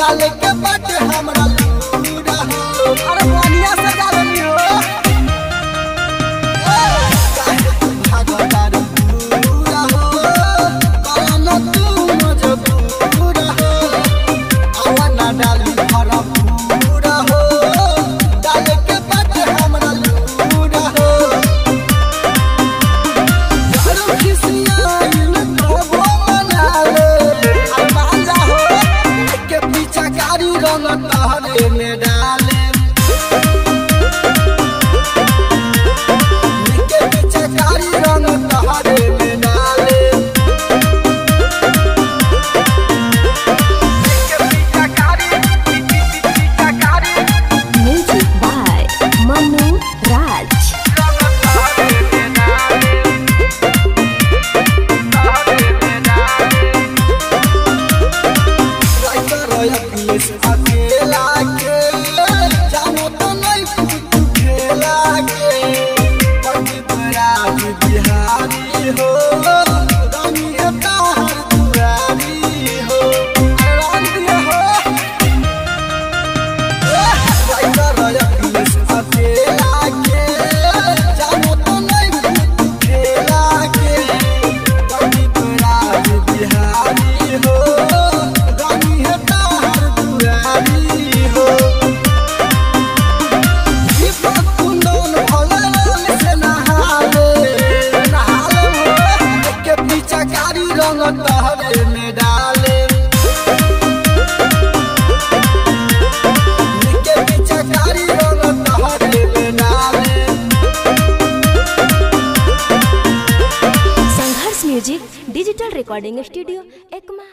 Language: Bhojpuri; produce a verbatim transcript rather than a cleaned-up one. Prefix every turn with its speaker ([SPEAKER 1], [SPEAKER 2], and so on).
[SPEAKER 1] डाले के बाटे हमरा लूरा हो। अरे पानिया से डालनी हो काहे तू भागदार पूरा हो काना तू मजबूर हो आवाना डाली भरा पूरा हो डाले के बाटे हमरा लूरा हो। यारो खिसिया इन प्रभु मना ले अरमान जा हो के पीछा गाड़ी रंग तहरे में डाले के पीछा गाड़ी रंग तहरे में डाले के पीछा गाड़ी पीछा गाड़ी
[SPEAKER 2] Music by Manu Raj.
[SPEAKER 1] रंग तहरे में डाले तहरे में डाले राइटर अखिलेश अकेला के जानो तो नहीं कुछ खेला के पंडित राज बिहारी हो रानी है ताहर दुआरी हो रानी हो राइटर अखिलेश अकेला के जानो तो नहीं कुछ खेला के पंडित राज बिहारी हो रानी है ताहर दुआरी हो। दीपक कुंदन भगवान से नहाले नहाले हो के पीछा गाड़ी रंग तहरे में डाले के पीछा गाड़ी रंग तहरे में डाले।
[SPEAKER 2] Sangharsh music digital recording studio Ekma.